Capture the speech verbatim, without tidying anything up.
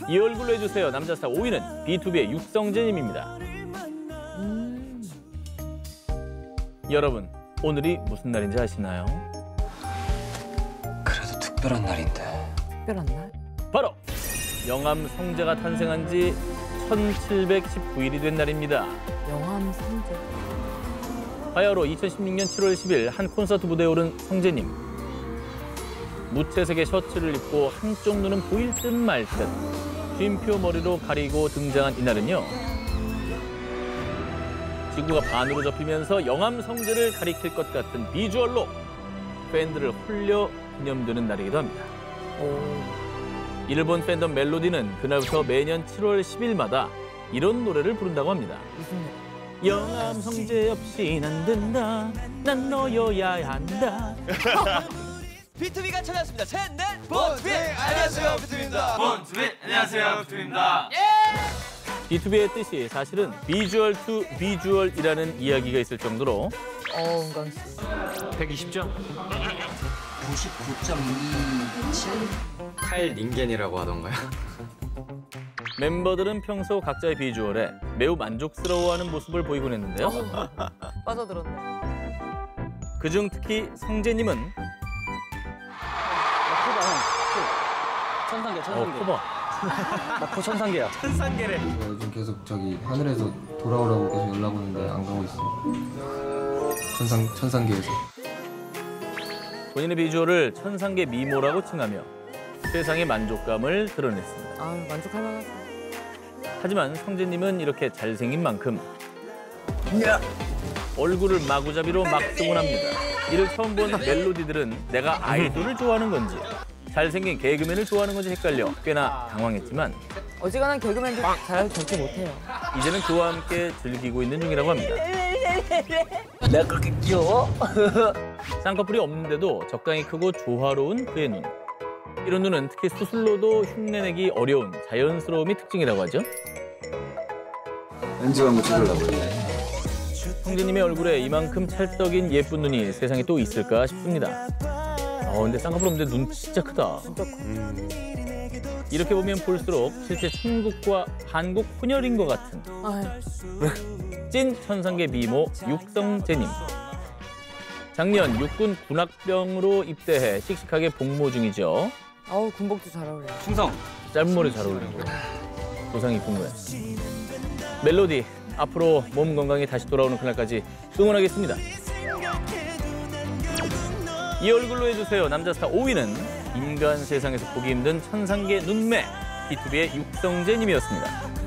이 얼굴로 해주세요. 남자 스타 오 위는 비투비의 육성재님입니다. 음. 여러분, 오늘이 무슨 날인지 아시나요? 그래도 특별한 날인데. 특별한 날? 바로 영암 성재가 탄생한 지 천칠백십구 일이 된 날입니다. 영암 성재. 바야흐로 이천십육 년 칠월 십일 한 콘서트 무대에 오른 성재님. 무채색의 셔츠를 입고 한쪽 눈은 보일 듯 말 듯 쉼표 머리로 가리고 등장한 이날은요. 지구가 반으로 접히면서 영암 성재를 가리킬 것 같은 비주얼로 팬들을 홀려 기념되는 날이기도 합니다. 오. 일본 팬덤 멜로디는 그날부터 매년 칠월 십일마다 이런 노래를 부른다고 합니다. 무슨 노래? 영암 성재 없인 안 된다. 난 너여야 한다. 비투비가 찾아왔습니다. 셋, 넷, 본투비! 안녕하세요, 비투비입니다. 본투비! 안녕하세요, 비투비입니다. 비투비의 뜻이 사실은 비주얼 투 비주얼이라는 이야기가 있을 정도로 어, 은광 씨. 백이십 점? 구십구 점 이칠? 칼 닌겐이라고 하던가요? 멤버들은 평소 각자의 비주얼에 매우 만족스러워하는 모습을 보이곤 했는데요. 빠져들었네. 그중 특히 성재님은 천상계, 어, 천상계. 커버. 나포 천상계야. 천상계래. 제가 요즘 계속 저기 하늘에서 돌아오라고 계속 연락 오는데 안 가고 있어요. 천상 천상계에서. 본인의 비주얼을 천상계 미모라고 칭하며 세상의 만족감을 드러냈습니다. 아, 만족할 만하죠. 하지만 성재님은 이렇게 잘생긴 만큼 얼굴을 마구잡이로 막 쓰곤 합니다. 이를 처음 본 멜로디들은 내가 아이돌을 좋아하는 건지 잘생긴 개그맨을 좋아하는 건지 헷갈려 꽤나 당황했지만 어지간한 개그맨도 잘 절대 못해요. 이제는 그와 함께 즐기고 있는 중이라고 합니다. 내가 그렇게 귀여워? 쌍꺼풀이 없는데도 적당히 크고 조화로운 그의 눈. 이런 눈은 특히 수술로도 흉내내기 어려운 자연스러움이 특징이라고 하죠. 렌즈 한번 찍으려고. 성재님의 얼굴에 이만큼 찰떡인 예쁜 눈이 세상에 또 있을까 싶습니다. 어, 근데 쌍꺼풀 없는데 눈 진짜 크다. 진짜 커. 이렇게 보면 볼수록 실제 천국과 한국 혼혈인 것 같은 아유. 찐 천상계 미모 육성재님. 작년 육군 군악병으로 입대해 씩씩하게 복무 중이죠. 아우, 군복도 잘 어울려요. 충성! 짧은 머리 잘 어울리고 도상 이쁜 거야. 멜로디, 앞으로 몸 건강히 다시 돌아오는 그날까지 응원하겠습니다. 이 얼굴로 해주세요. 남자 스타 오 위는 인간 세상에서 보기 힘든 천상계 눈매 비투비의 육성재님이었습니다.